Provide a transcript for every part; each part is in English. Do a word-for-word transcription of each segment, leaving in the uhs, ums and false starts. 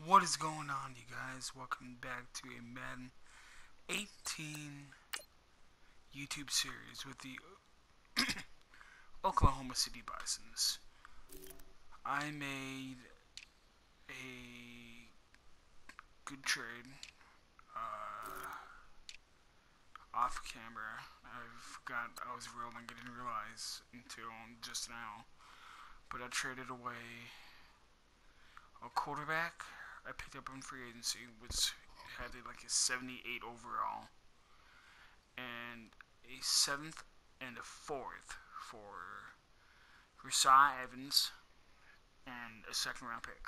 What is going on, you guys? Welcome back to a Madden eighteen YouTube series with the Oklahoma City Bisons. I made a good trade uh, off camera. I forgot I was rolling. I didn't realize until just now. But I traded away a quarterback I picked up in free agency, which had a, like a seventy-eight overall, and a seventh and a fourth for Rashaad Evans, and a second round pick.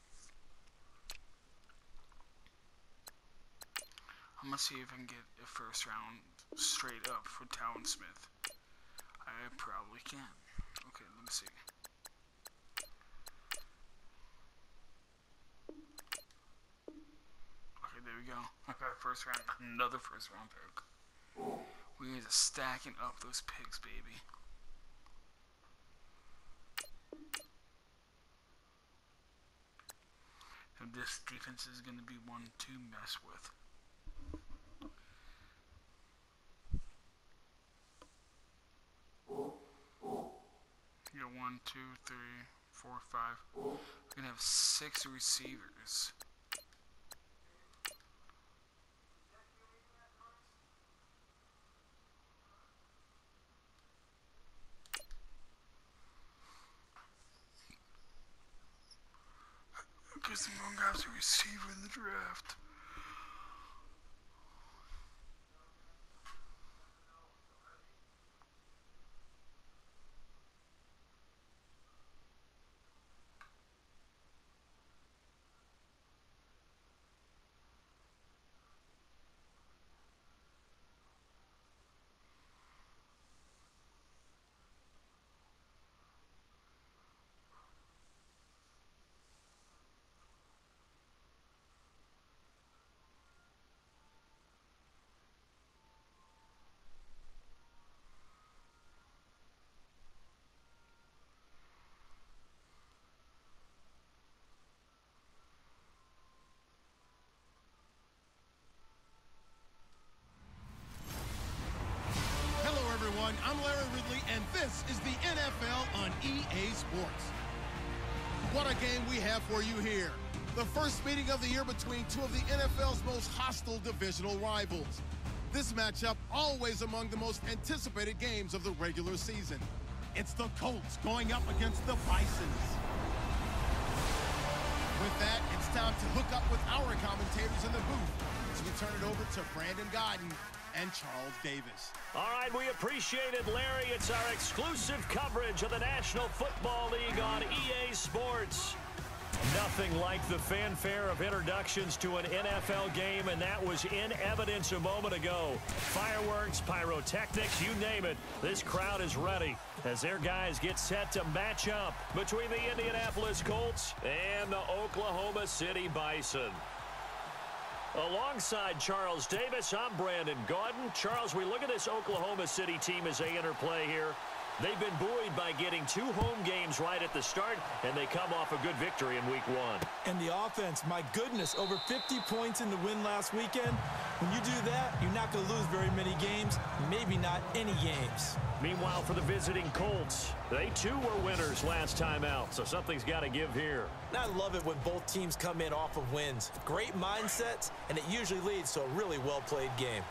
I'm gonna see if I can get a first round straight up for Talon Smith. I probably can. Okay, let me see. There we go. I got a first round, another first round pick. We are just stacking up those picks, baby. And this defense is going to be one to mess with. You got one, two, three, four, five. We're going to have six receivers. Because the wrong guy's a receiver in the draft. I'm Larry Ridley, and this is the N F L on E A Sports. What a game we have for you here. The first meeting of the year between two of the N F L's most hostile divisional rivals. This matchup always among the most anticipated games of the regular season. It's the Colts going up against the Bisons. With that, it's time to hook up with our commentators in the booth. So we turn it over to Brandon Gaudin and Charles Davis. All right, we appreciate it, Larry. It's our exclusive coverage of the National Football League on E A Sports. Nothing like the fanfare of introductions to an N F L game, and that was in evidence a moment ago. Fireworks, pyrotechnics, you name it. This crowd is ready as their guys get set to match up between the Indianapolis Colts and the Oklahoma City Bison. Alongside Charles Davis, I'm Brandon Gaudin. Charles, we look at this Oklahoma City team as they interplay here. They've been buoyed by getting two home games right at the start, and they come off a good victory in week one. And the offense, my goodness, over fifty points in the win last weekend. When you do that, you're not going to lose very many games, maybe not any games. Meanwhile, for the visiting Colts, they too were winners last time out, so something's got to give here. I love it when both teams come in off of wins. Great mindsets, and it usually leads to a really well-played game.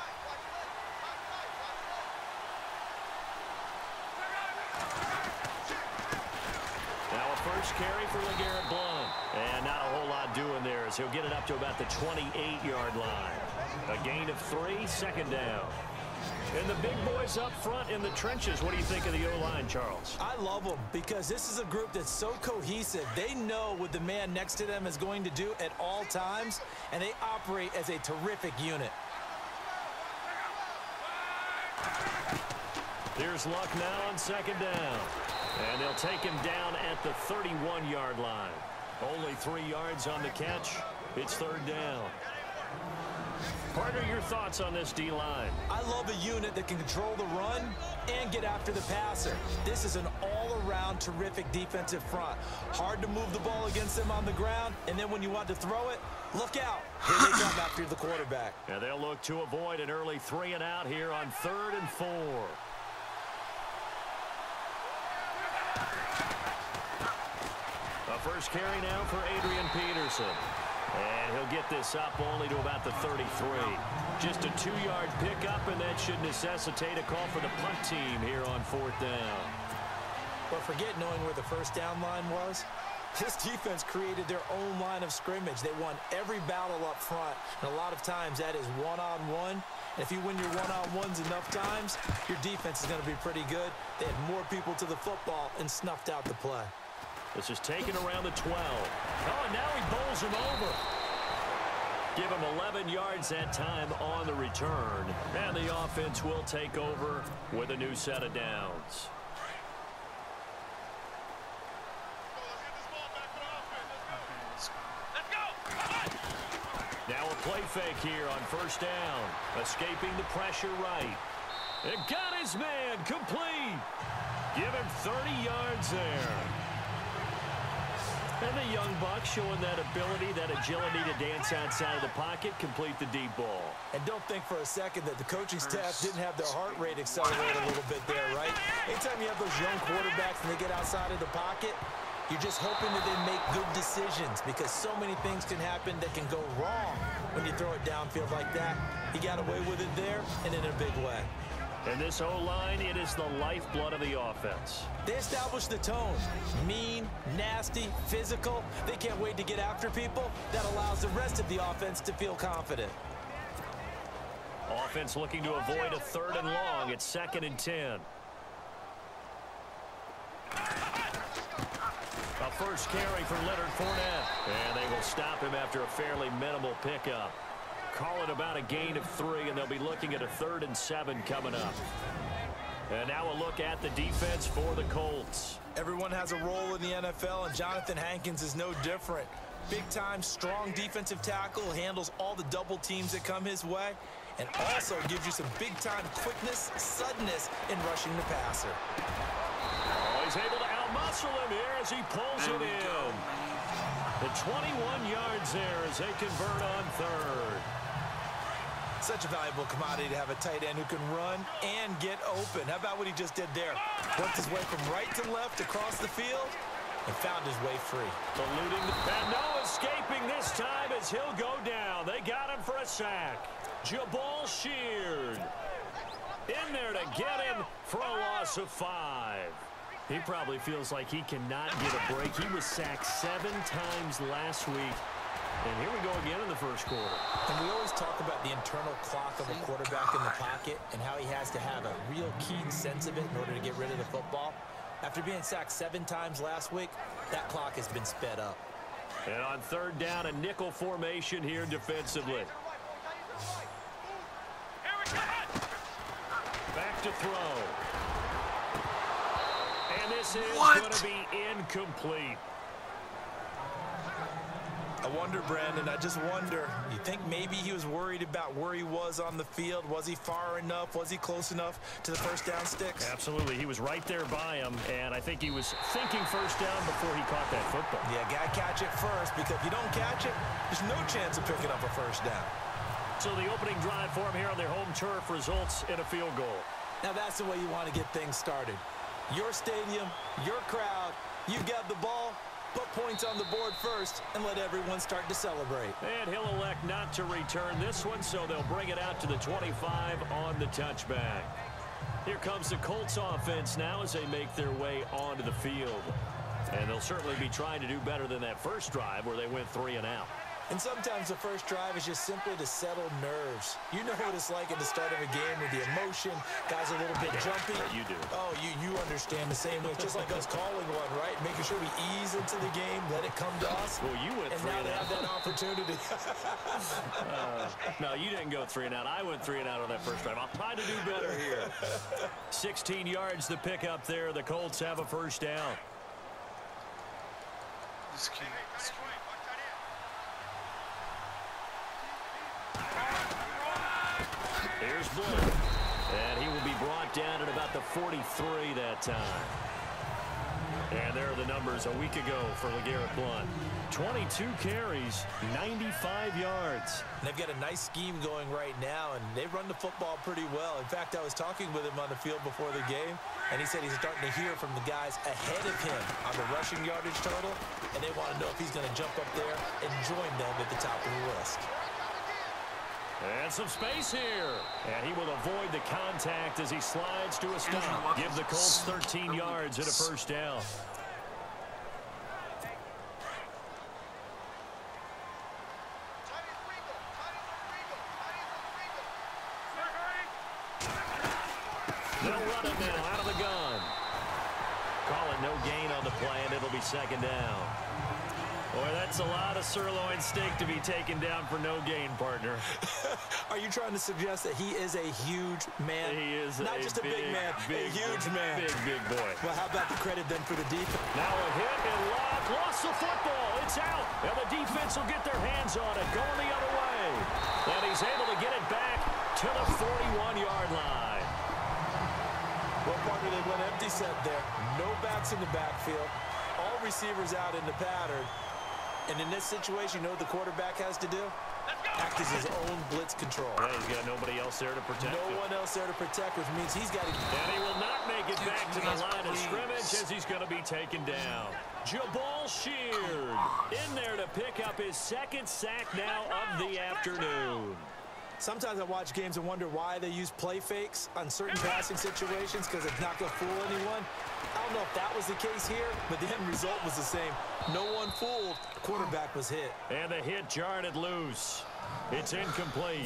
Now a first carry for LeGarrette Blount. And not a whole lot doing there as he'll get it up to about the twenty-eight yard line. A gain of three, second down. And the big boys up front in the trenches. What do you think of the O-line, Charles? I love them because this is a group that's so cohesive. They know what the man next to them is going to do at all times, and they operate as a terrific unit. Here's Luck now on second down. And they'll take him down at the thirty-one yard line. Only three yards on the catch. It's third down. Partner, your thoughts on this D-line? I love a unit that can control the run and get after the passer. This is an all-around all-around terrific defensive front. Hard to move the ball against them on the ground, and then when you want to throw it, look out. Here they come after the quarterback. And they'll look to avoid an early three and out here on third and four. A first carry now for Adrian Peterson. And he'll get this up only to about the thirty-three. Just a two-yard pickup, and that should necessitate a call for the punt team here on fourth down. But forget knowing where the first down line was. This defense created their own line of scrimmage. They won every battle up front, and a lot of times that is one-on-one. And if you win your one-on-ones enough times, your defense is going to be pretty good. They had more people to the football and snuffed out the play. This is taken around the twelve. Oh, and now he bowls him over. Give him eleven yards that time on the return. And the offense will take over with a new set of downs. Now a play fake here on first down. Escaping the pressure right. It got his man complete. Give him thirty yards there. And the young buck showing that ability, that agility to dance outside of the pocket, complete the deep ball. And don't think for a second that the coaching staff didn't have their heart rate accelerate a little bit there, right? Anytime you have those young quarterbacks and they get outside of the pocket, you're just hoping that they make good decisions because so many things can happen that can go wrong when you throw it downfield like that. He got away with it there and in a big way. And this O-line, it is the lifeblood of the offense. They established the tone. Mean, nasty, physical. They can't wait to get after people. That allows the rest of the offense to feel confident. Offense looking to avoid a third and long. It's second and ten. A first carry for Leonard Fournette. And they will stop him after a fairly minimal pickup. Call it about a gain of three, and they'll be looking at a third and seven coming up. And now a look at the defense for the Colts. Everyone has a role in the N F L, and Jonathan Hankins is no different. Big-time, strong defensive tackle, handles all the double teams that come his way, and also gives you some big-time quickness, suddenness in rushing the passer. Oh, he's able to outmuscle him here as he pulls There it we in. go. The twenty-one yards there as they convert on third. Such a valuable commodity to have a tight end who can run and get open. How about what he just did there? Worked his way from right to left across the field and found his way free. Eluding the... And no escaping this time as he'll go down. They got him for a sack. Jabal Sheard in there to get him for a loss of five. He probably feels like he cannot get a break. He was sacked seven times last week. And here we go again in the first quarter. And we always talk about the internal clock of a quarterback in the pocket and how he has to have a real keen sense of it in order to get rid of the football. After being sacked seven times last week, that clock has been sped up. And on third down, a nickel formation here defensively. Back to throw. And this is going to be incomplete. I wonder, Brandon, I just wonder, you think maybe he was worried about where he was on the field? Was he far enough? Was he close enough to the first down sticks? Absolutely. He was right there by him, and I think he was thinking first down before he caught that football. Yeah, got to catch it first, because if you don't catch it, there's no chance of picking up a first down. So the opening drive for him here on their home turf results in a field goal. Now that's the way you want to get things started. Your stadium, your crowd, you've got the ball. Put points on the board first and let everyone start to celebrate. And he'll elect not to return this one, so they'll bring it out to the twenty-five on the touchback. Here comes the Colts offense now as they make their way onto the field. And they'll certainly be trying to do better than that first drive where they went three and out. And sometimes the first drive is just simply to settle nerves. You know what it's like at the start of a game with the emotion. Guys are a little bit jumpy. Yeah, you do. Oh, you, you understand the same way. It's just like us calling one, right? Making sure we ease into the game, let it come to us. Well, you went and three now and they out. have that opportunity. uh, no, you didn't go three and out. I went three and out on that first drive. I'll try to do better here. sixteen yards to pick up there. The Colts have a first down. This kid, this kid. Here's Blake, and he will be brought down at about the forty-three that time. And there are the numbers a week ago for LeGarrette Blount. twenty-two carries, ninety-five yards. And they've got a nice scheme going right now, and they run the football pretty well. In fact, I was talking with him on the field before the game, and he said he's starting to hear from the guys ahead of him on the rushing yardage total, and they want to know if he's going to jump up there and join them at the top of the list. And some space here. And he will avoid the contact as he slides to a stop. Give the Colts thirteen yards and a first down. They'll run it now out of the gun. Call it no gain on the play, and it'll be second down. Boy, that's a lot of sirloin steak to be taken down for no gain, partner. Are you trying to suggest that he is a huge man? He is not a just a big, big man, big, a huge big, man. Big, big boy. Well, how about the credit then for the defense? Now a hit and lock. Lost the football. It's out. And the defense will get their hands on it. Going the other way. And he's able to get it back to the forty-one-yard line. Well, partner, they went empty set there. No backs in the backfield. All receivers out in the pattern. And in this situation, you know what the quarterback has to do? Act as his own blitz control. Yeah, he's got nobody else there to protect No him. one else there to protect, which means he's got to... And he will not make it back to the line of scrimmage as he's going to be taken down. Jabal Sheard in there to pick up his second sack now of the afternoon. Sometimes I watch games and wonder why they use play fakes on certain passing situations because it's not going to fool anyone. I don't know if that was the case here, but the end result was the same. No one fooled. The quarterback was hit. And the hit jarred it loose. It's incomplete.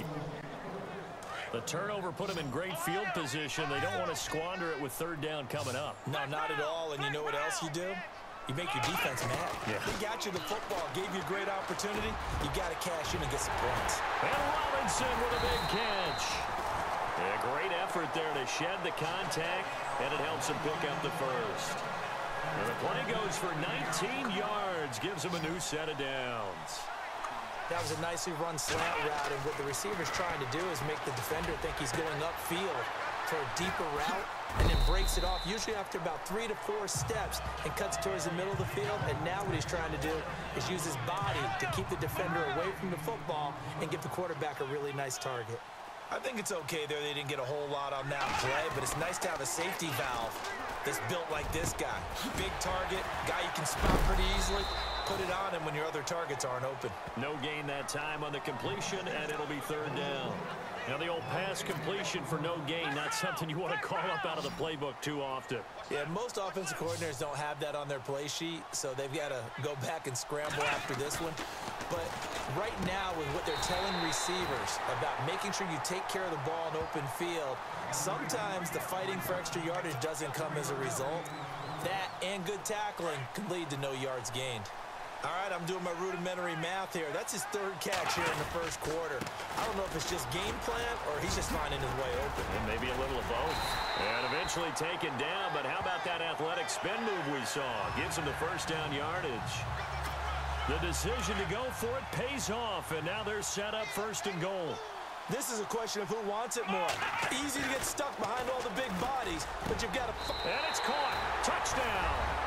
The turnover put him in great field position. They don't want to squander it with third down coming up. No, not at all. And you know what else you do? You make your defense mad. Yeah. They got you the football, gave you a great opportunity. You got to cash in and get some points. And Robinson with a big catch. A great effort there to shed the contact, and it helps him pick up the first. And the play goes for nineteen yards, gives him a new set of downs. That was a nicely run slant route, and what the receiver's trying to do is make the defender think he's going upfield for a deeper route, and then breaks it off, usually after about three to four steps, and cuts towards the middle of the field. And now what he's trying to do is use his body to keep the defender away from the football and give the quarterback a really nice target. I think it's okay there. They didn't get a whole lot on that play, but it's nice to have a safety valve that's built like this guy. Big target, guy you can spot pretty easily. Put it on him when your other targets aren't open. No gain that time on the completion, and it'll be third down. Now the old pass completion for no gain, not something you want to call up out of the playbook too often. Yeah, most offensive coordinators don't have that on their play sheet, so they've got to go back and scramble after this one. But right now, with what they're telling receivers about making sure you take care of the ball in open field, sometimes the fighting for extra yardage doesn't come as a result. That and good tackling can lead to no yards gained. All right, I'm doing my rudimentary math here. That's his third catch here in the first quarter. I don't know if it's just game plan or he's just finding his way open. And maybe a little of both. And eventually taken down, but how about that athletic spin move we saw? Gives him the first down yardage. The decision to go for it pays off, and now they're set up first and goal. This is a question of who wants it more. Easy to get stuck behind all the big bodies, but you've got to... And it's caught. Touchdown.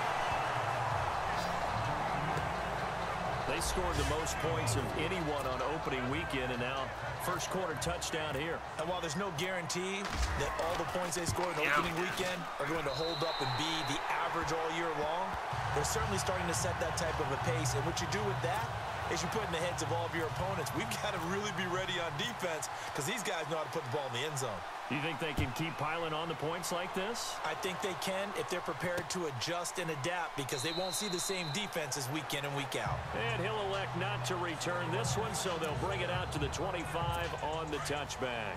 They scored the most points of anyone on opening weekend, and now first quarter touchdown here. And while there's no guarantee that all the points they scored in opening weekend are going to hold up and be the average all year long, they're certainly starting to set that type of a pace. And what you do with that is you put in the heads of all of your opponents, we've got to really be ready on defense because these guys know how to put the ball in the end zone. You think they can keep piling on the points like this? I think they can if they're prepared to adjust and adapt because they won't see the same defenses week in and week out. And he'll elect not to return this one, so they'll bring it out to the twenty-five on the touchback.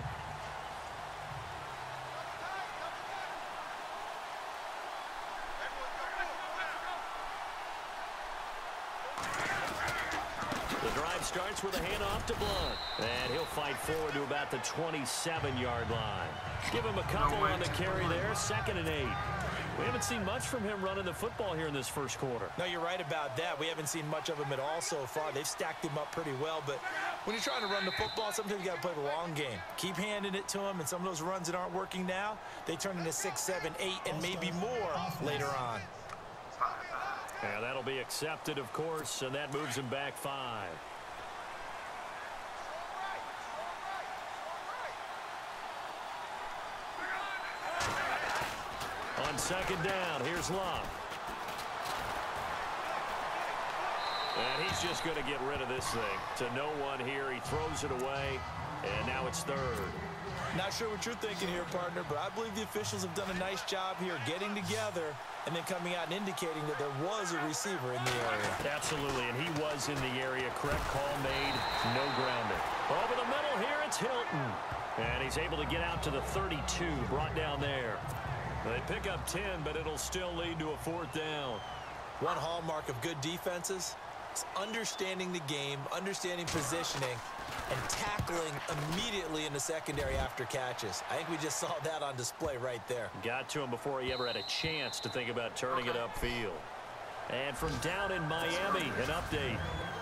Starts with a handoff to Blount. And he'll fight forward to about the twenty-seven-yard line. Give him a couple on the carry there. Second and eight. We haven't seen much from him running the football here in this first quarter. No, you're right about that. We haven't seen much of him at all so far. They've stacked him up pretty well. But when you're trying to run the football, sometimes you got to play the long game. Keep handing it to him. And some of those runs that aren't working now, they turn into six, seven, eight, and maybe more later on. And that'll be accepted, of course, and that moves him back five. On second down, here's Love. And he's just going to get rid of this thing. To no one here, he throws it away, and now it's third. Not sure what you're thinking here, partner, but I believe the officials have done a nice job here getting together and then coming out and indicating that there was a receiver in the area. Absolutely, and he was in the area. Correct call made, no grounding. Over the middle here, it's Hilton. And he's able to get out to the thirty-two, brought down there. They pick up ten, but it'll still lead to a fourth down. One hallmark of good defenses is understanding the game, understanding positioning, and tackling immediately in the secondary after catches. I think we just saw that on display right there. Got to him before he ever had a chance to think about turning it upfield. And from down in Miami, an update.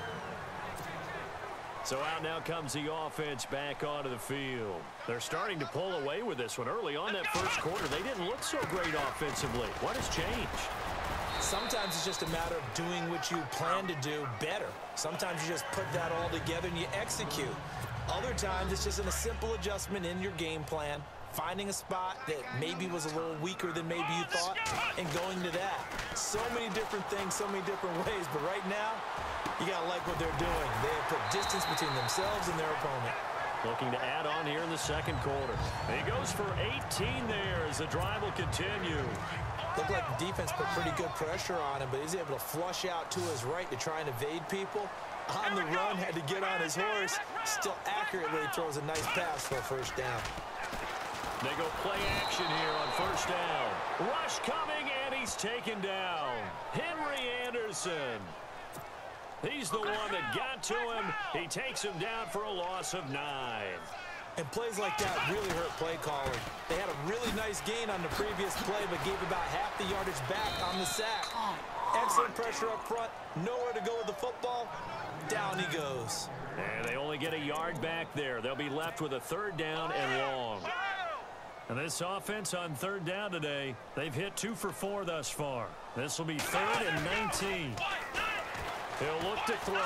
So out now comes the offense back onto the field. They're starting to pull away with this one. Early on that first quarter, they didn't look so great offensively. What has changed? Sometimes it's just a matter of doing what you plan to do better. Sometimes you just put that all together and you execute. Other times it's just in a simple adjustment in your game plan, finding a spot that maybe was a little weaker than maybe you thought, and going to that. So many different things, so many different ways, but right now, you got to like what they're doing. They have put distance between themselves and their opponent. Looking to add on here in the second quarter. He goes for eighteen there as the drive will continue. Looked like the defense put pretty good pressure on him, but he's able to flush out to his right to try and evade people. On the run, had to get on his horse. Still accurately throws a nice pass for a first down. They go play action here on first down. Rush coming, and he's taken down. Henry Anderson. He's the one that got to him. He takes him down for a loss of nine. And plays like that really hurt play calling. They had a really nice gain on the previous play, but gave about half the yardage back on the sack. Excellent pressure up front. Nowhere to go with the football. Down he goes. And they only get a yard back there. They'll be left with a third down and long. And this offense on third down today, they've hit two for four thus far. This will be third and nineteen. He'll look to throw.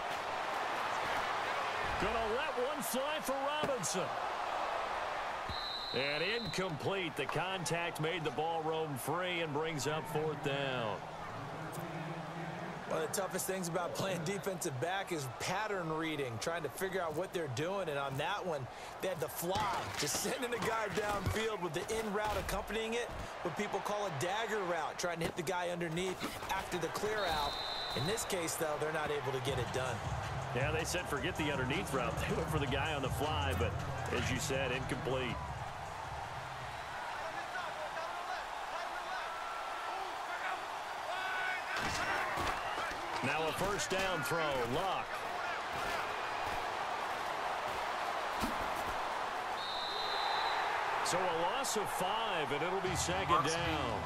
Gonna let one fly for Robinson. And incomplete. The contact made the ball roam free and brings up fourth down. One of the toughest things about playing defensive back is pattern reading, trying to figure out what they're doing. And on that one, they had the fly, just sending a guy downfield with the in route accompanying it, what people call a dagger route, trying to hit the guy underneath after the clear out. In this case, though, they're not able to get it done. Yeah, they said forget the underneath route. They went for the guy on the fly, but as you said, incomplete. Now a first down throw, Luck. So a loss of five, and it'll be second down.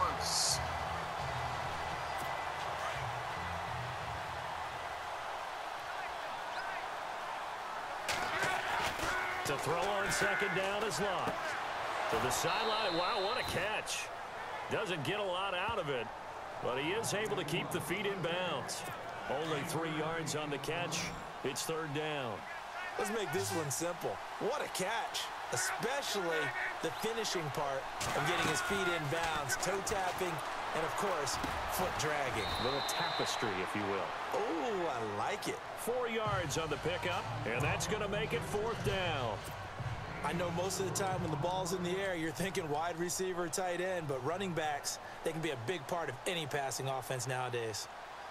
To throw on second down is Luck. To the sideline. Wow, what a catch. Doesn't get a lot out of it, but he is able to keep the feet in bounds. Only three yards on the catch. It's third down. Let's make this one simple. What a catch, especially the finishing part of getting his feet in bounds, toe tapping, and, of course, foot dragging. A little tapestry, if you will. Oh, I like it. Four yards on the pickup, and that's going to make it fourth down. I know most of the time when the ball's in the air, you're thinking wide receiver, tight end, but running backs, they can be a big part of any passing offense nowadays.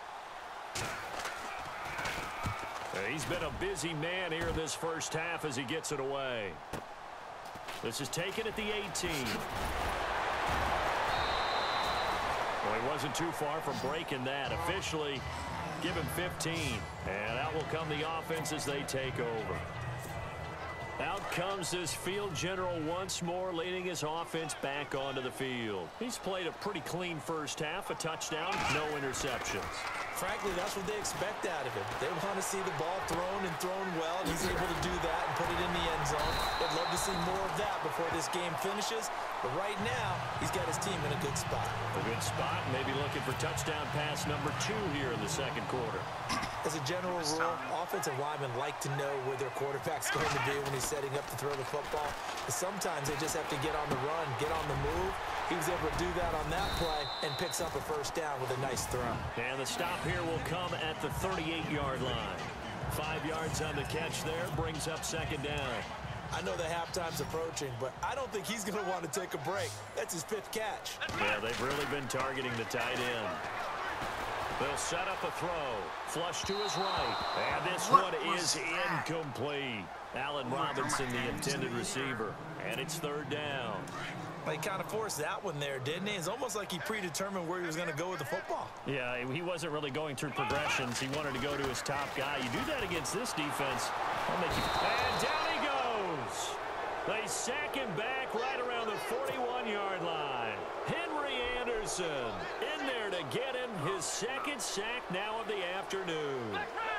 He's been a busy man here this first half as he gets it away. This is taken at the eighteen. Well, he wasn't too far from breaking that. Officially, give him fifteen. And out will come the offense as they take over. Out comes this field general once more, leading his offense back onto the field. He's played a pretty clean first half, a touchdown, no interceptions. Frankly, that's what they expect out of him. They want to see the ball thrown and thrown well, and he's able to do that and put it in the end zone. They'd love to see more of that before this game finishes, but right now, he's got his team in a good spot. A good spot, maybe looking for touchdown pass number two here in the second quarter. As a general rule, offensive linemen like to know where their quarterback's going to be when he's setting up to throw the football. But sometimes they just have to get on the run, get on the move. He was able to do that on that play and picks up a first down with a nice throw. And the stop here will come at the thirty-eight yard line. Five yards on the catch there, brings up second down. I know the halftime's approaching, but I don't think he's going to want to take a break. That's his fifth catch. Yeah, they've really been targeting the tight end. They'll set up a throw. Flush to his right. And this What one was is that? incomplete. Allen Robinson, the intended receiver. And it's third down. Well, he kind of forced that one there, didn't he? It's almost like he predetermined where he was going to go with the football. Yeah, he wasn't really going through progressions. He wanted to go to his top guy. You do that against this defense, I'll make you... And down he goes. They sack him back right around the forty-one yard line. Henry Anderson in there to get him his second sack now of the afternoon.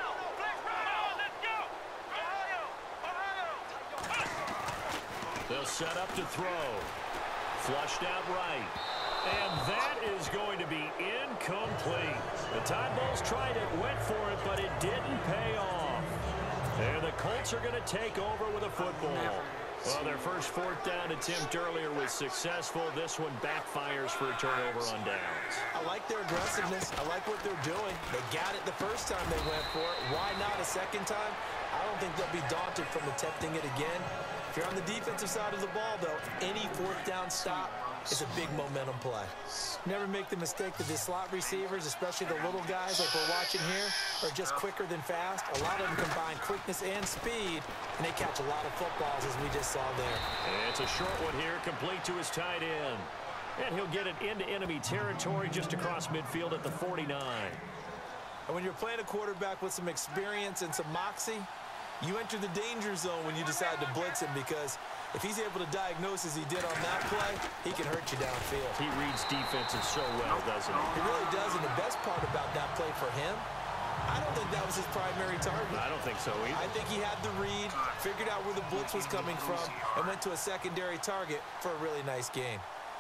They'll set up to throw. Flushed out right. And that is going to be incomplete. The Tide Bulls tried it, went for it, but it didn't pay off. And the Colts are going to take over with a football. Well, their first fourth down attempt earlier was successful. This one backfires for a turnover on downs. I like their aggressiveness. I like what they're doing. They got it the first time they went for it. Why not a second time? I don't think they'll be daunted from attempting it again. If you're on the defensive side of the ball, though, any fourth down stop is a big momentum play. Never make the mistake that the slot receivers, especially the little guys like we're watching here, are just quicker than fast. A lot of them combine quickness and speed, and they catch a lot of footballs, as we just saw there. And it's a short one here, complete to his tight end. And he'll get it into enemy territory just across midfield at the forty-nine. And when you're playing a quarterback with some experience and some moxie, you enter the danger zone when you decide to blitz him, because if he's able to diagnose as he did on that play, he can hurt you downfield. He reads defenses so well, doesn't he? He really does, and the best part about that play for him, I don't think that was his primary target. I don't think so either. I think he had the read, figured out where the blitz was coming from, and went to a secondary target for a really nice gain.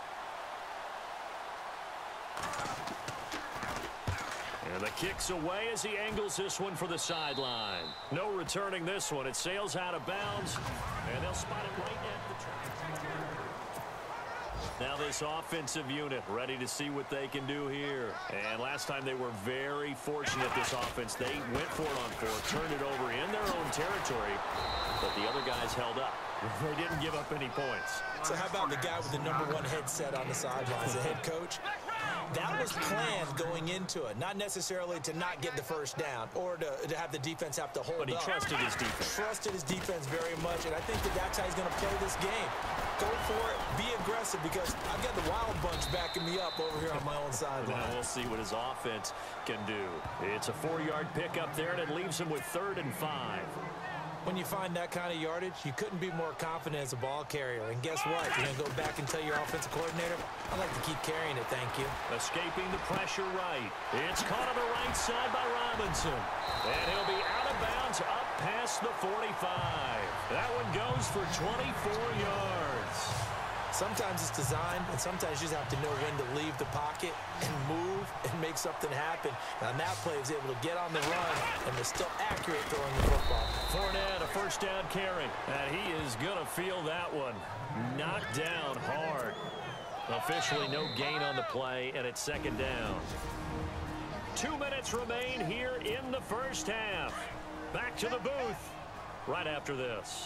And the kick's away as he angles this one for the sideline. No returning this one. It sails out of bounds, and they'll spot it right at the track. Now this offensive unit ready to see what they can do here. And last time they were very fortunate, this offense. They went for it on fourth, turned it over in their own territory, but the other guys held up. They didn't give up any points. So how about the guy with the number one headset on the sidelines, the head coach? That was planned going into it, not necessarily to not get the first down or to, to have the defense have to hold up. But he trusted his defense. Trusted his defense very much, and I think that that's how he's going to play this game. Go for it, be aggressive, because I've got the Wild Bunch backing me up over here on my own sideline. Now we'll see what his offense can do. It's a four-yard pickup there, and it leaves him with third and five. When you find that kind of yardage, you couldn't be more confident as a ball carrier. And guess what? You're going to go back and tell your offensive coordinator, I'd like to keep carrying it, thank you. Escaping the pressure right. It's caught on the right side by Robinson. And he'll be out of bounds up past the forty-five. That one goes for twenty-four yards. Sometimes it's designed, and sometimes you just have to know when to leave the pocket and move and make something happen. And on that play, he was able to get on the run, and was still accurate throwing the football. Fournette, a first down carry. And he is going to feel that one. Knocked down hard. Officially no gain on the play, and it's second down. Two minutes remain here in the first half. Back to the booth right after this.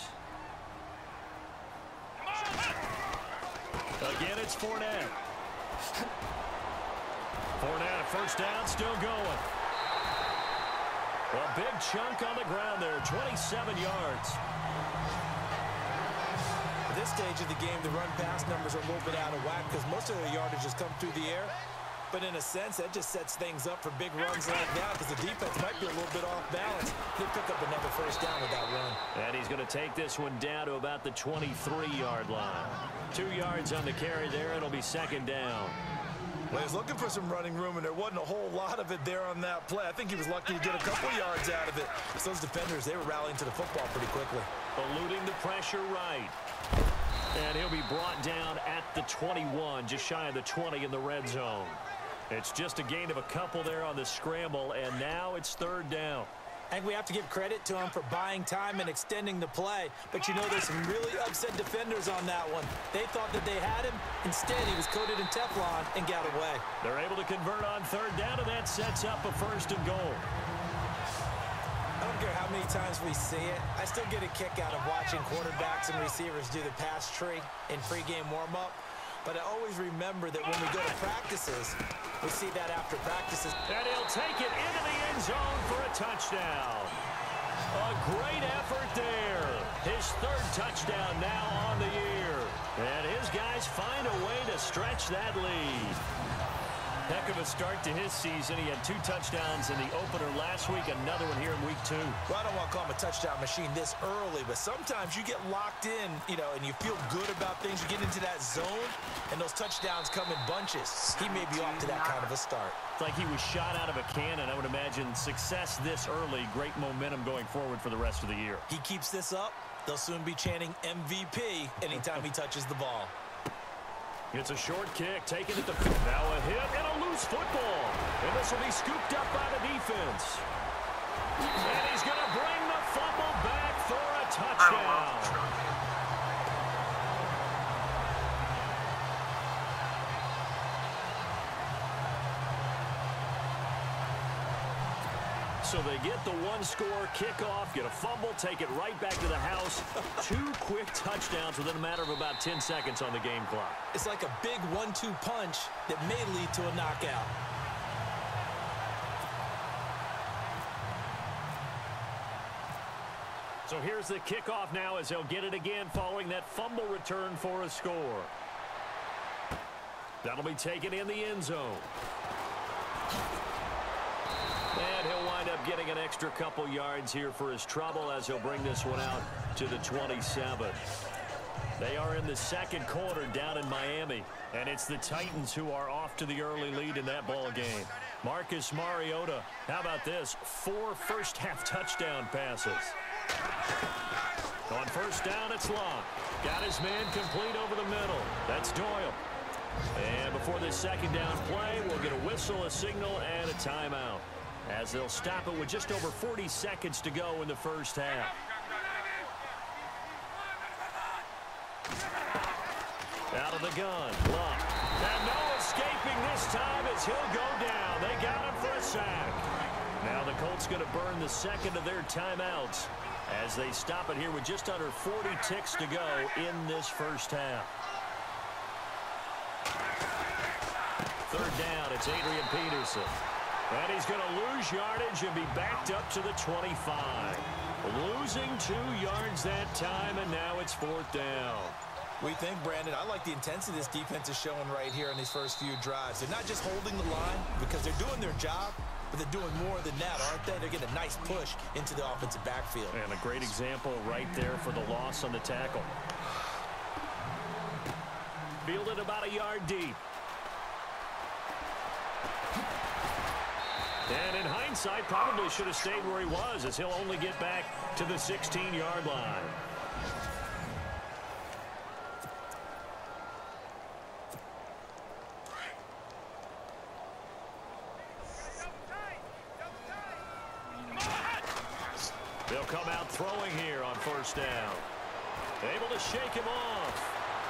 Again, it's Fournette. Fournette, a first down, still going. A big chunk on the ground there, twenty-seven yards. At this stage of the game, the run-pass numbers are a little bit out of whack because most of the yardage has come through the air. But in a sense, that just sets things up for big runs like that because the defense might be a little bit off balance. He'll pick up another first down with that run. And he's going to take this one down to about the twenty-three yard line. Two yards on the carry there. It'll be second down. Well, he was looking for some running room, and there wasn't a whole lot of it there on that play. I think he was lucky to get a couple yards out of it. So those defenders, they were rallying to the football pretty quickly. Eluding the pressure right. And he'll be brought down at the twenty-one, just shy of the twenty in the red zone. It's just a gain of a couple there on the scramble, and now it's third down. I think we have to give credit to him for buying time and extending the play. But, you know, there's some really upset defenders on that one. They thought that they had him. Instead, he was coated in Teflon and got away. They're able to convert on third down, and that sets up a first and goal. I don't care how many times we see it. I still get a kick out of watching quarterbacks and receivers do the pass tree in pregame warm-up. But I always remember that when we go to practices, we see that after practices. And he'll take it into the end zone for a touchdown. A great effort there. His third touchdown now on the year. And his guys find a way to stretch that lead. Heck of a start to his season. He had two touchdowns in the opener last week, another one here in week two. Well, I don't want to call him a touchdown machine this early, but sometimes you get locked in, you know, and you feel good about things. You get into that zone, and those touchdowns come in bunches. He may be off to that kind of a start. It's like he was shot out of a cannon. I would imagine success this early, great momentum going forward for the rest of the year. He keeps this up, they'll soon be chanting M V P anytime he touches the ball. It's a short kick, taken at the field. Now a hit and a loose football. And this will be scooped up by the defense. And he's going to bring the fumble back for a touchdown. So they get the one-score kickoff, get a fumble, take it right back to the house. Two quick touchdowns within a matter of about ten seconds on the game clock. It's like a big one two punch that may lead to a knockout. So here's the kickoff now as they'll get it again following that fumble return for a score. That'll be taken in the end zone. And he'll wind up getting an extra couple yards here for his trouble as he'll bring this one out to the twenty-seven. They are in the second quarter down in Miami, and it's the Titans who are off to the early lead in that ball game. Marcus Mariota, how about this? Four first-half touchdown passes. On first down, it's Long. Got his man complete over the middle. That's Doyle. And before this second down play, we'll get a whistle, a signal, and a timeout, as they'll stop it with just over forty seconds to go in the first half. Out of the gun, Luck. And no escaping this time as he'll go down. They got him for a sack. Now the Colts going to burn the second of their timeouts as they stop it here with just under forty ticks to go in this first half. Third down, it's Adrian Peterson. And he's going to lose yardage and be backed up to the twenty-five. Losing two yards that time, and now it's fourth down. We think, Brandon, I like the intensity this defense is showing right here in these first few drives. They're not just holding the line because they're doing their job, but they're doing more than that, aren't they? They're getting a nice push into the offensive backfield. And a great example right there for the loss on the tackle. Fielded about a yard deep. And in hindsight, probably should have stayed where he was, as he'll only get back to the sixteen-yard line. They'll come out throwing here on first down. Able to shake him off.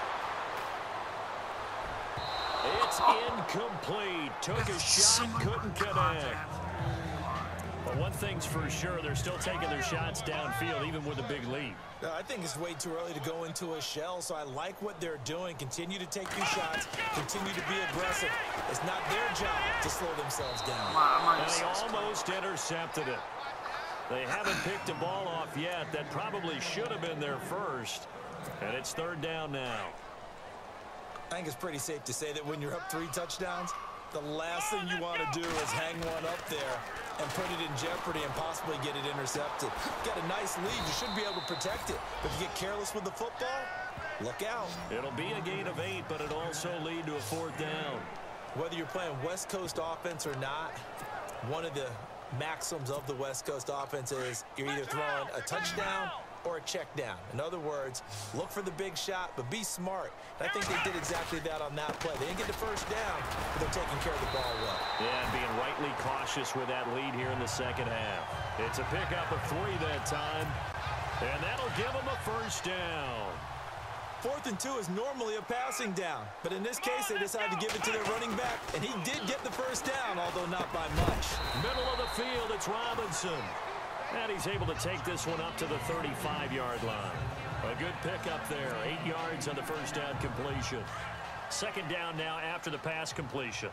It's incomplete. Took a shot, couldn't connect. But one thing's for sure, they're still taking their shots downfield, even with a big lead. No, I think it's way too early to go into a shell, so I like what they're doing. Continue to take these shots. Continue to be aggressive. It's not their job to slow themselves down. And he almost intercepted it. They haven't picked a ball off yet. That probably should have been their first. And it's third down now. I think it's pretty safe to say that when you're up three touchdowns, the last thing you want to do is hang one up there and put it in jeopardy and possibly get it intercepted. Got a nice lead. You should be able to protect it. But if you get careless with the football, look out. It'll be a gain of eight, but it'll also lead to a fourth down. Whether you're playing West Coast offense or not, one of the maxims of the West Coast offense is you're either throwing a touchdown or a check down. In other words, look for the big shot, but be smart. And I think they did exactly that on that play. They didn't get the first down, but they're taking care of the ball well. Yeah, and being rightly cautious with that lead here in the second half. It's a pickup of three that time, and that'll give them a first down. Fourth and two is normally a passing down, but in this case, they decided to give it to their running back, and he did get the first down, although not by much. Middle of the field, it's Robinson. And he's able to take this one up to the thirty-five yard line. A good pickup there, eight yards on the first down completion. Second down now after the pass completion.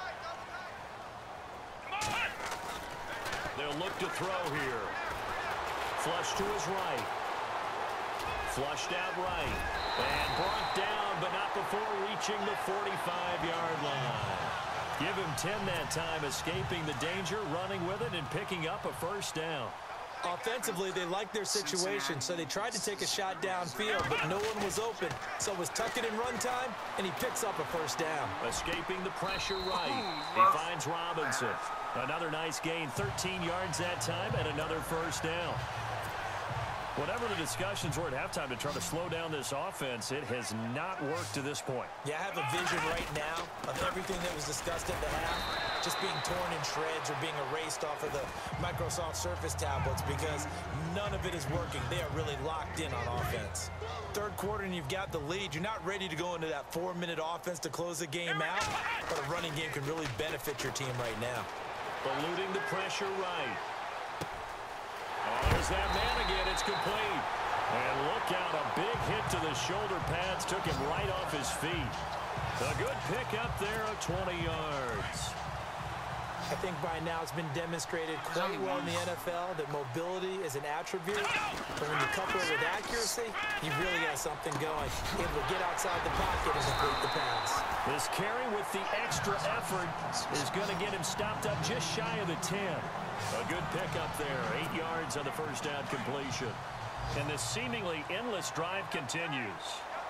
They'll look to throw here. Flush to his right. Flushed out right. And brought down, but not before reaching the forty-five yard line. Give him ten that time, escaping the danger, running with it, and picking up a first down. Offensively, they liked their situation, so they tried to take a shot downfield, but no one was open. So it was tuck it in run time, and he picks up a first down. Escaping the pressure right. He finds Robinson. Another nice gain, thirteen yards that time, and another first down. Whatever the discussions were at halftime to try to slow down this offense, it has not worked to this point. Yeah, I have a vision right now of everything that was discussed at the half just being torn in shreds or being erased off of the Microsoft Surface tablets because none of it is working. They are really locked in on offense. Third quarter and you've got the lead. You're not ready to go into that four-minute offense to close the game out, but a running game can really benefit your team right now. Eluding the pressure right. Oh, there's that man again. It's complete. And look out, a big hit to the shoulder pads took him right off his feet. A good pickup there of twenty yards. I think by now it's been demonstrated quite well in the N F L that mobility is an attribute. But when you couple it with accuracy, you've really got something going. Able to get outside the pocket and complete the pass. This carry with the extra effort is going to get him stopped up just shy of the ten. A good pickup there, eight yards on the first down completion. And this seemingly endless drive continues.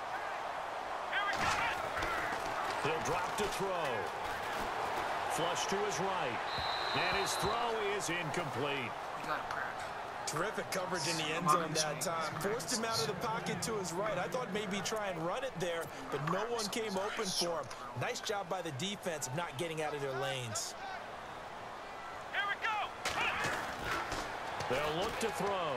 He'll drop to throw. Flush to his right. And his throw is incomplete. Terrific coverage in the end zone that time. Forced him out of the pocket to his right. I thought maybe try and run it there, but no one came open for him. Nice job by the defense of not getting out of their lanes. They'll look to throw.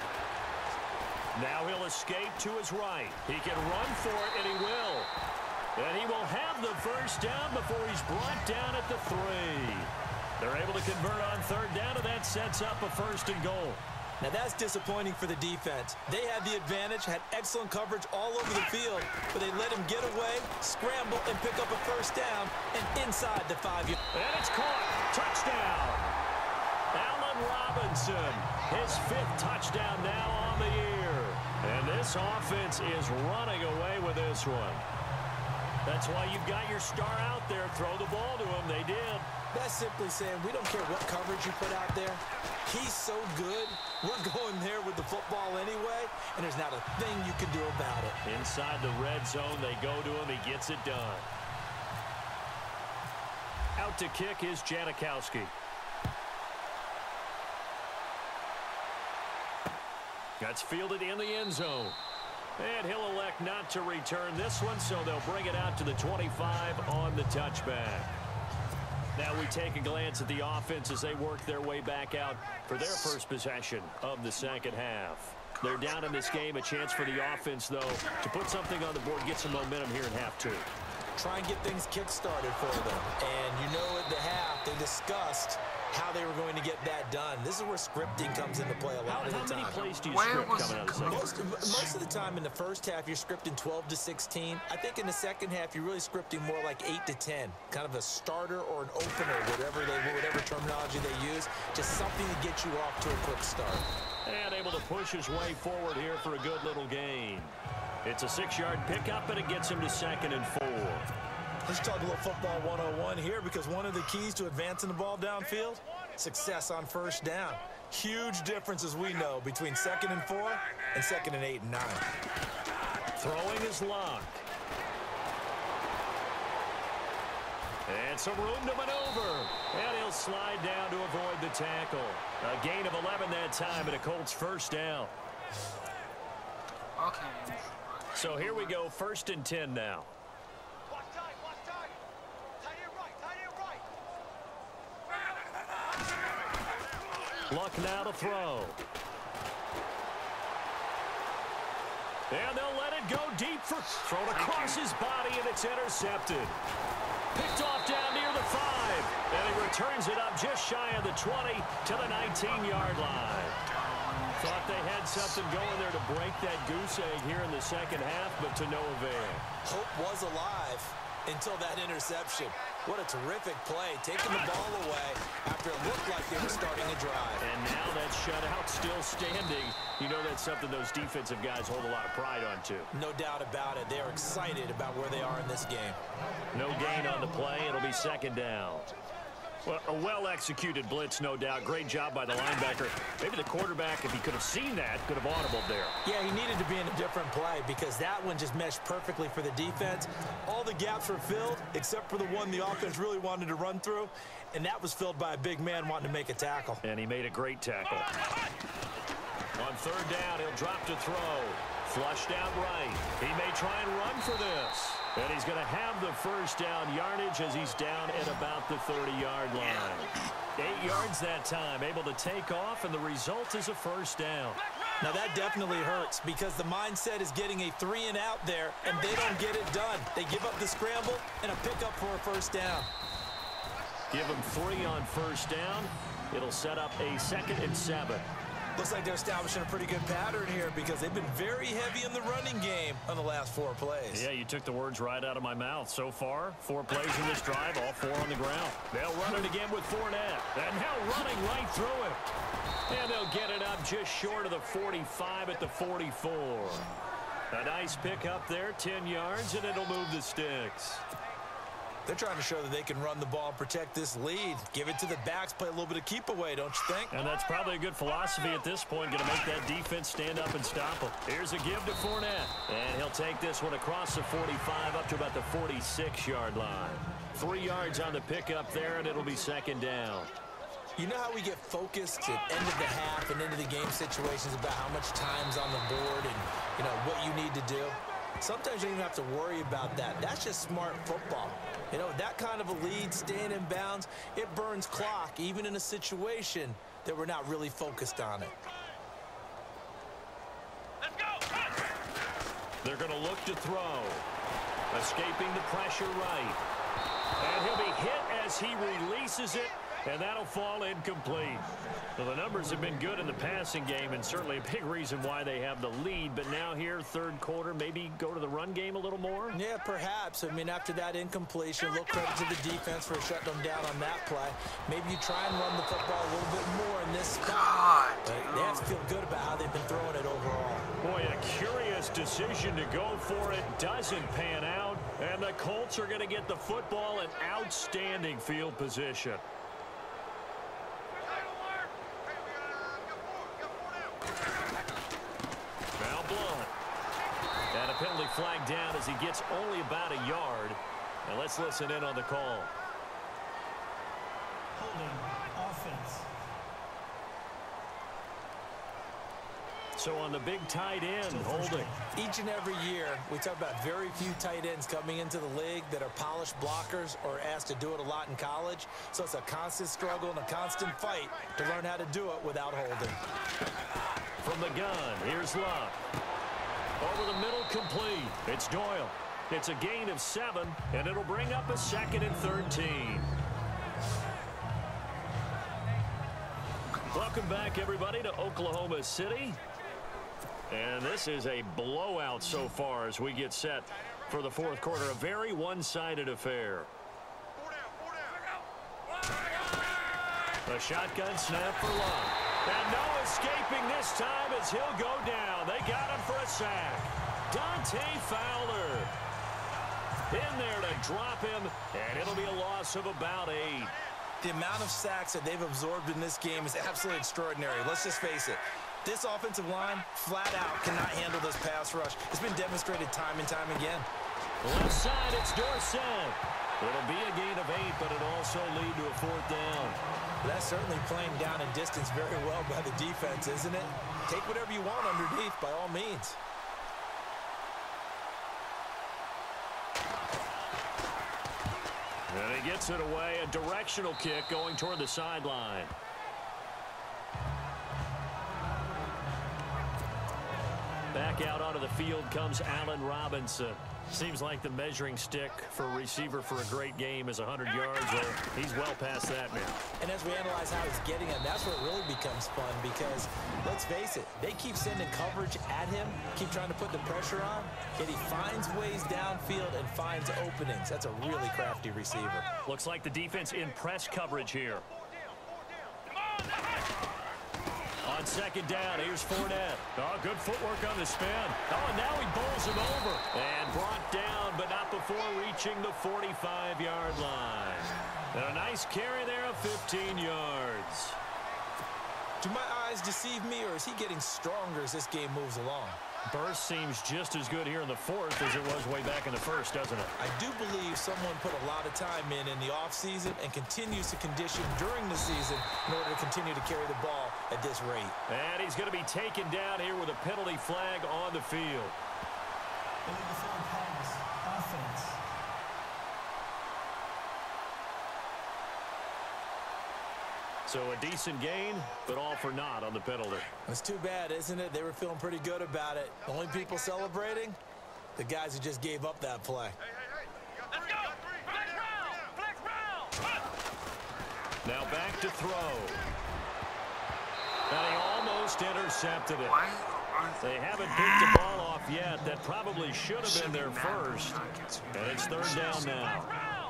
Now he'll escape to his right. He can run for it, and he will. And he will have the first down before he's brought down at the three. They're able to convert on third down, and that sets up a first and goal. Now that's disappointing for the defense. They had the advantage, had excellent coverage all over the field, but they let him get away, scramble, and pick up a first down, and inside the five-yard. And it's caught. Touchdown. Allen Robinson, his fifth touchdown now on the year. And this offense is running away with this one. That's why you've got your star out there. Throw the ball to him. They did. That's simply saying we don't care what coverage you put out there. He's so good. We're going there with the football anyway, and there's not a thing you can do about it. Inside the red zone, they go to him. He gets it done. Out to kick is Janikowski. That's fielded in the end zone. And he'll elect not to return this one, so they'll bring it out to the twenty-five on the touchback. Now we take a glance at the offense as they work their way back out for their first possession of the second half. They're down in this game. A chance for the offense, though, to put something on the board, get some momentum here in half two. Try and get things kick-started for them. And you know at the half, they discussed how they were going to get that done. This is where scripting comes into play a lot how, of the how time. How many plays do you script coming out of the second? Most, most of the time in the first half, you're scripting twelve to sixteen. I think in the second half, you're really scripting more like eight to ten. Kind of a starter or an opener, whatever they, whatever terminology they use. Just something to get you off to a quick start. And able to push his way forward here for a good little gain. It's a six-yard pickup, and it gets him to second and four. Let's talk a little football one oh one here, because one of the keys to advancing the ball downfield, success on first down. Huge difference, as we know, between second and four and second and eight and nine. Throwing is locked. And some room to maneuver. And he'll slide down to avoid the tackle. A gain of eleven that time and a Colts first down. Okay. So here we go, first and ten now. Luck now to throw. And they'll let it go deep for thrown across his body, and it's intercepted. Picked off down near the five. And he returns it up just shy of the twenty to the nineteen-yard line. Thought they had something going there to break that goose egg here in the second half, but to no avail. Hope was alive until that interception. What a terrific play, taking the ball away after it looked like they were starting a drive. And now that shutout still standing. You know that's something those defensive guys hold a lot of pride on, too. No doubt about it. They're excited about where they are in this game. No gain on the play. It'll be second down. Well, a well-executed blitz, no doubt. Great job by the linebacker. Maybe the quarterback, if he could have seen that, could have audibled there. Yeah, he needed to be in a different play because that one just meshed perfectly for the defense. All the gaps were filled except for the one the offense really wanted to run through, and that was filled by a big man wanting to make a tackle. And he made a great tackle. On third down, he'll drop to throw. Flushed out right. He may try and run for this. And he's going to have the first down yardage as he's down at about the thirty-yard line. Eight yards that time, able to take off, and the result is a first down. Now that definitely hurts because the mindset is getting a three and out there, and they don't get it done. They give up the scramble and a pickup for a first down. Give them three on first down. It'll set up a second and seven. Looks like they're establishing a pretty good pattern here because they've been very heavy in the running game on the last four plays. Yeah, you took the words right out of my mouth. So far, four plays in this drive, all four on the ground. They'll run it again with Fournette. And now running right through it. And they'll get it up just short of the forty-five at the forty-four. A nice pick up there, ten yards, and it'll move the sticks. They're trying to show that they can run the ball and protect this lead. Give it to the backs, play a little bit of keep away, don't you think? And that's probably a good philosophy at this point, going to make that defense stand up and stop them. Here's a give to Fournette. And he'll take this one across the forty-five up to about the forty-six-yard line. Three yards on the pickup there, and it'll be second down. You know how we get focused at end of the half and into the game situations about how much time's on the board and, you know, what you need to do? Sometimes you don't even have to worry about that. That's just smart football. You know, that kind of a lead, staying in bounds, it burns clock, even in a situation that we're not really focused on it. Let's go! They're going to look to throw. Escaping the pressure right. And he'll be hit as he releases it, and that'll fall incomplete. Well, the numbers have been good in the passing game, and certainly a big reason why they have the lead. But now here, third quarter, maybe go to the run game a little more? Yeah, perhaps. I mean, after that incompletion, a little credit to the defense for shutting them down on that play. Maybe you try and run the football a little bit more in this spot. God, but they have to feel good about how they've been throwing it overall. Boy, a curious decision to go for it. Doesn't pan out. And the Colts are going to get the football in outstanding field position. And a penalty flag down as he gets only about a yard. Now let's listen in on the call. Holding offense. So on the big tight end, holding. Each and every year, we talk about very few tight ends coming into the league that are polished blockers or asked to do it a lot in college. So it's a constant struggle and a constant fight to learn how to do it without holding. From the gun, here's Luck. Over the middle, complete. It's Doyle. It's a gain of seven, and it'll bring up a second and thirteen. Welcome back, everybody, to Oklahoma City. And this is a blowout so far as we get set for the fourth quarter. A very one-sided affair. A shotgun snap for Luck. And no escaping this time as he'll go down. They got him for a sack. Dante Fowler in there to drop him, and it'll be a loss of about eight. The amount of sacks that they've absorbed in this game is absolutely extraordinary. Let's just face it. This offensive line, flat out, cannot handle this pass rush. It's been demonstrated time and time again. Left side, it's Dorsett. It'll be a gain of eight, but it'll also lead to a fourth down. That's certainly playing down in distance very well by the defense, isn't it? Take whatever you want underneath by all means. And he gets it away, a directional kick going toward the sideline. Back out onto the field comes Allen Robinson. Seems like the measuring stick for a receiver for a great game is one hundred yards. Well, he's well past that now. And as we analyze how he's getting him, that's where it really becomes fun because, let's face it, they keep sending coverage at him, keep trying to put the pressure on, yet he finds ways downfield and finds openings. That's a really crafty receiver. Looks like the defense in press coverage here. On second down, here's Fournette. Oh, good footwork on the spin. Oh, and now he bowls him over. And brought down, but not before reaching the forty-five yard line. And a nice carry there of fifteen yards. Do my eyes deceive me, or is he getting stronger as this game moves along? Burst seems just as good here in the fourth as it was way back in the first, doesn't it? I do believe someone put a lot of time in in the offseason and continues to condition during the season in order to continue to carry the ball at this rate. And he's going to be taken down here with a penalty flag on the field. Illegal pass, offense. So a decent gain, but all for naught on the penalty. It's too bad, isn't it? They were feeling pretty good about it. The only people celebrating, the guys who just gave up that play. Let's go! Flex round! Flex round! Now back to throw. And he almost intercepted it. Why aren't They haven't picked the ball off yet. That probably should have been their first. And it's third down now.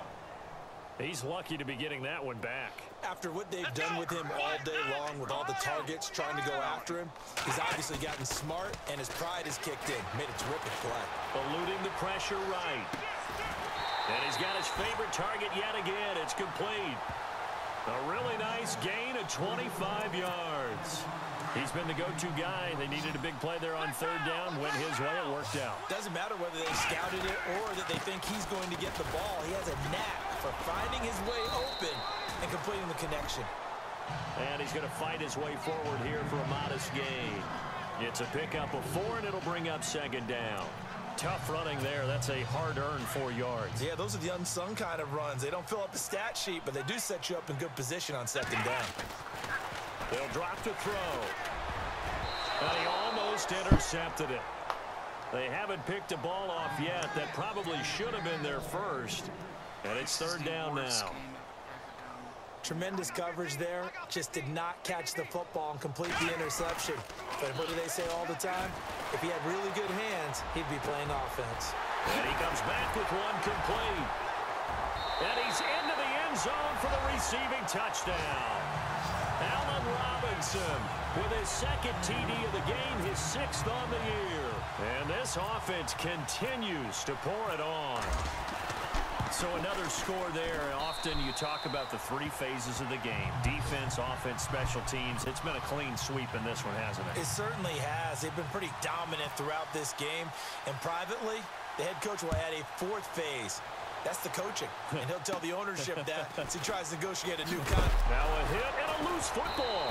He's lucky to be getting that one back. After what they've done with him all day long, with all the targets trying to go after him, he's obviously gotten smart, and his pride has kicked in. Made a terrific play. Eluding the pressure right. And he's got his favorite target yet again. It's complete. A really nice gain of twenty-five yards. He's been the go-to guy. They needed a big play there on third down. Went his way. It worked out. Doesn't matter whether they scouted it or that they think he's going to get the ball. He has a knack for finding his way open and completing the connection. And he's going to fight his way forward here for a modest gain. It's a pickup of four, and it'll bring up second down. Tough running there. That's a hard-earned four yards. Yeah, those are the unsung kind of runs. They don't fill up the stat sheet, but they do set you up in good position on second down. They'll drop to throw. And he almost intercepted it. They haven't picked a ball off yet. That probably should have been their first. And it's third down now. Tremendous coverage there. Just did not catch the football and complete the interception. But what do they say all the time? If he had really good hands, he'd be playing offense. And he comes back with one complete. And he's into the end zone for the receiving touchdown. Allen Robinson with his second T D of the game, his sixth on the year. And this offense continues to pour it on. So another score there. Often you talk about the three phases of the game. Defense, offense, special teams. It's been a clean sweep in this one, hasn't it? It certainly has. They've been pretty dominant throughout this game. And privately, the head coach will add a fourth phase. That's the coaching. And he'll tell the ownership that as he tries to negotiate a new contract. Now a hit and a loose football.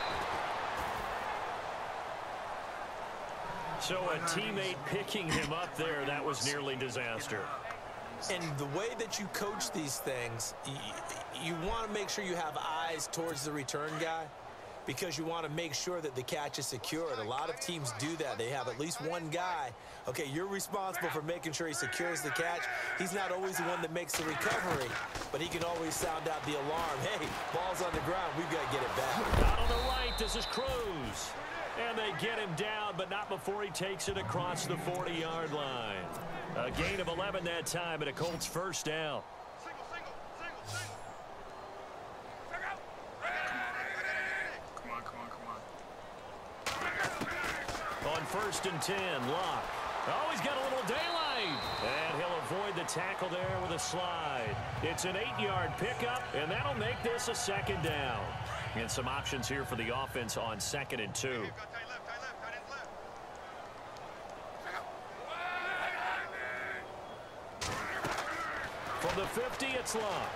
So a teammate picking him up there, that was nearly disaster. And the way that you coach these things, you, you want to make sure you have eyes towards the return guy because you want to make sure that the catch is secured. A lot of teams do that. They have at least one guy. Okay, you're responsible for making sure he secures the catch. He's not always the one that makes the recovery, but he can always sound out the alarm. Hey, ball's on the ground. We've got to get it back. Out on the right, this is Cruz. And they get him down, but not before he takes it across the forty yard line. A gain of eleven that time, and a Colts first down. Come on, come on, come on. On first and ten, Locke. Oh, he's got a little daylight. And he'll avoid the tackle there with a slide. It's an eight yard pickup, and that'll make this a second down. And some options here for the offense on second and two. From the fifty, it's Luck.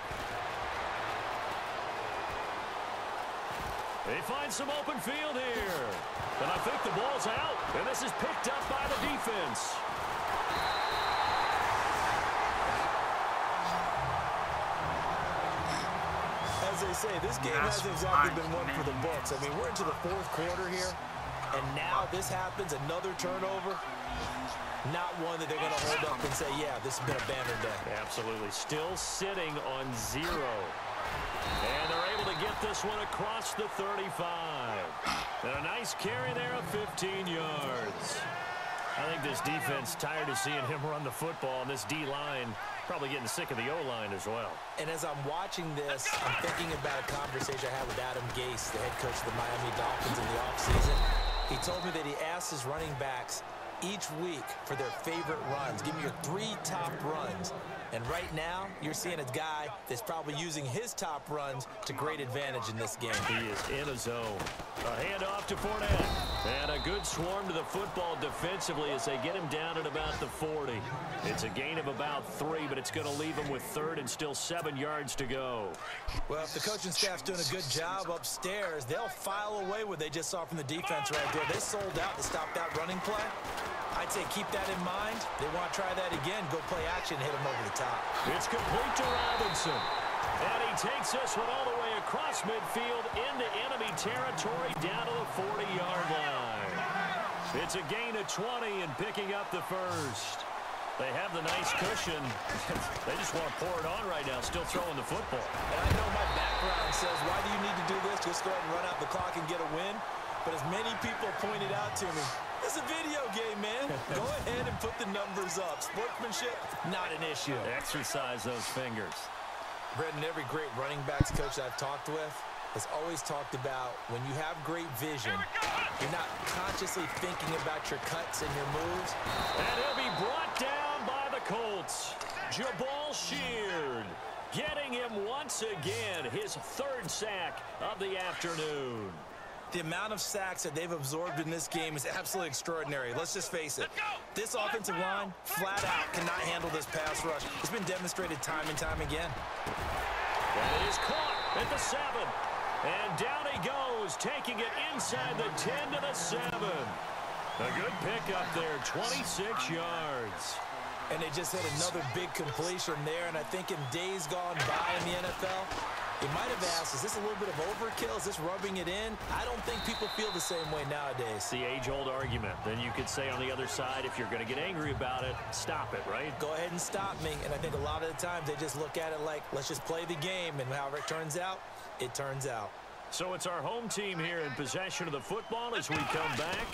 They find some open field here. And I think the ball's out. And this is picked up by the defense. As they say, this game hasn't exactly been one for the books. I mean, we're into the fourth quarter here, and now this happens, another turnover. Not one that they're going to hold up and say, yeah, this has been a banner day. Absolutely. Still sitting on zero. And they're able to get this one across the thirty-five. And a nice carry there of fifteen yards. I think this defense tired of seeing him run the football, and this D-line probably getting sick of the O-line as well. And as I'm watching this, I'm thinking about a conversation I had with Adam Gase, the head coach of the Miami Dolphins in the offseason. He told me that he asked his running backs each week for their favorite runs. Give me your three top runs. And right now, you're seeing a guy that's probably using his top runs to great advantage in this game. He is in a zone. A handoff to Fournette. And a good swarm to the football defensively as they get him down at about the forty. It's a gain of about three, but it's going to leave him with third and still seven yards to go. Well, if the coaching staff's doing a good job upstairs, they'll file away what they just saw from the defense right there. They sold out to stop that running play. I'd say keep that in mind. They want to try that again. Go play action, hit them over the top. It's complete to Robinson. And he takes this one all the way across midfield into enemy territory down to the forty-yard line. It's a gain of twenty and picking up the first. They have the nice cushion. They just want to pour it on right now, still throwing the football. And I know my background says, why do you need to do this? Just go ahead and run out the clock and get a win. But as many people pointed out to me, it's a video game, man. Go ahead and put the numbers up. Sportsmanship, not an issue. Exercise those fingers. Brendan, every great running backs coach I've talked with has always talked about when you have great vision, you're not consciously thinking about your cuts and your moves. And he'll be brought down by the Colts. Jabal Sheard getting him once again, his third sack of the afternoon. The amount of sacks that they've absorbed in this game is absolutely extraordinary. Let's just face it. This offensive line, flat out, cannot handle this pass rush. It's been demonstrated time and time again. That is caught at the seven. And down he goes, taking it inside the ten to the seven. A good pickup there, twenty-six yards. And they just hit another big completion there. And I think in days gone by in the N F L, you might have asked, is this a little bit of overkill? Is this rubbing it in? I don't think people feel the same way nowadays. It's the age-old argument. Then you could say on the other side, if you're going to get angry about it, stop it, right? Go ahead and stop me. And I think a lot of the times they just look at it like, let's just play the game. And however it turns out, it turns out. So it's our home team here in possession of the football as we come back.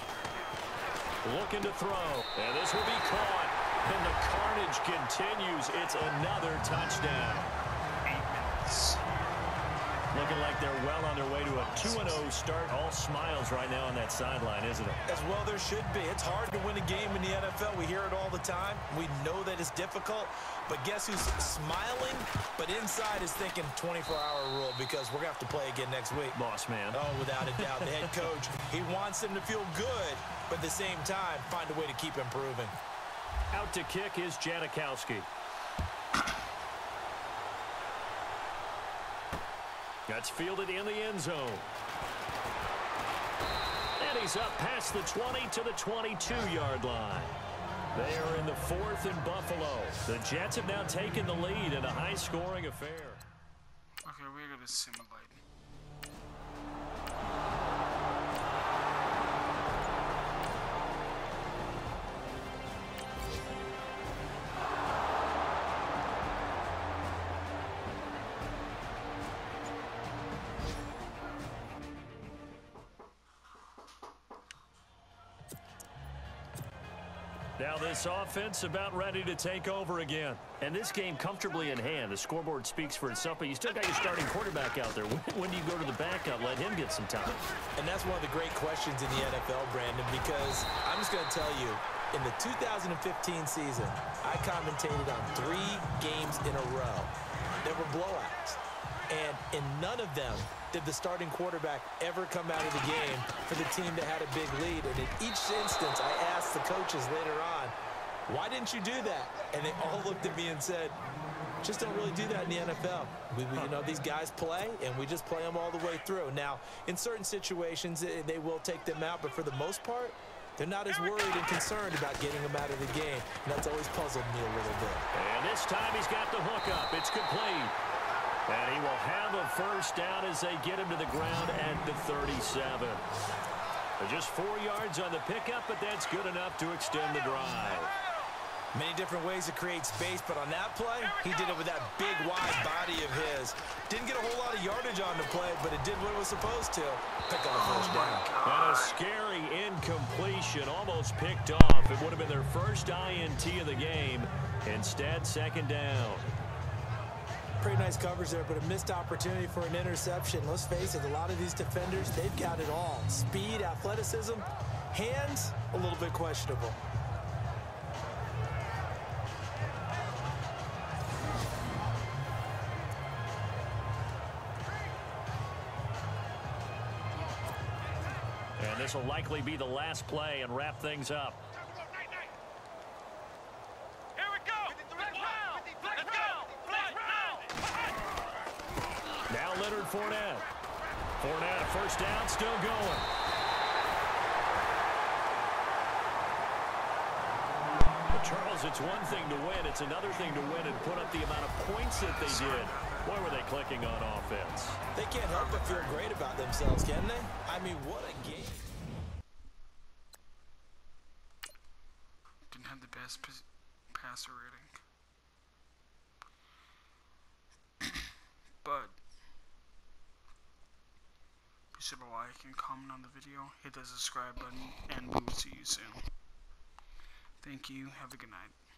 Looking to throw. And this will be caught. And the carnage continues. It's another touchdown. Eight minutes. Looking like they're well on their way to a two and oh start. All smiles right now on that sideline, isn't it? As well there should be. It's hard to win a game in the N F L. We hear it all the time. We know that it's difficult. But guess who's smiling? But inside is thinking twenty-four hour rule because we're going to have to play again next week. Boss man. Oh, without a doubt. The head coach, he wants them to feel good, but at the same time, find a way to keep improving. Out to kick is Janikowski. That's fielded in the end zone. And he's up past the twenty to the twenty-two-yard line. They are in the fourth in Buffalo. The Jets have now taken the lead in a high-scoring affair. Okay, we're going to simulate. Now this offense about ready to take over again. And this game comfortably in hand. The scoreboard speaks for itself, but you still got your starting quarterback out there. When, when do you go to the backup? Let him get some time. And that's one of the great questions in the N F L, Brandon, because I'm just going to tell you, in the two thousand fifteen season, I commentated on three games in a row. There were blowouts. And in none of them did the starting quarterback ever come out of the game for the team that had a big lead. And in each instance, I asked the coaches later on, why didn't you do that? And they all looked at me and said, Just don't really do that in the N F L. We, we, you know, these guys play, and we just play them all the way through. Now, in certain situations, they, they will take them out, but for the most part, they're not as worried and concerned about getting them out of the game. And that's always puzzled me a little bit. And this time he's got the hook up. It's complete. And he will have a first down as they get him to the ground at the thirty-seven. Just four yards on the pickup, but that's good enough to extend the drive. Many different ways to create space, but on that play, he did it with that big, wide body of his. Didn't get a whole lot of yardage on the play, but it did what it was supposed to. Pick up a first down. And a scary incompletion, almost picked off. It would have been their first I N T of the game. Instead, second down. Pretty nice coverage there, but a missed opportunity for an interception. Let's face it, a lot of these defenders, they've got it all. Speed, athleticism, hands, a little bit questionable. And this will likely be the last play and wrap things up. Now Leonard Fournette. Fournette, first down, still going. But Charles, it's one thing to win. It's another thing to win and put up the amount of points that they did. Boy, were they clicking on offense. They can't help but feel great about themselves, can they? I mean, what a game. Didn't have the best passer rating. But be sure to like and comment on the video, hit the subscribe button, and we will see you soon. Thank you. Have a good night.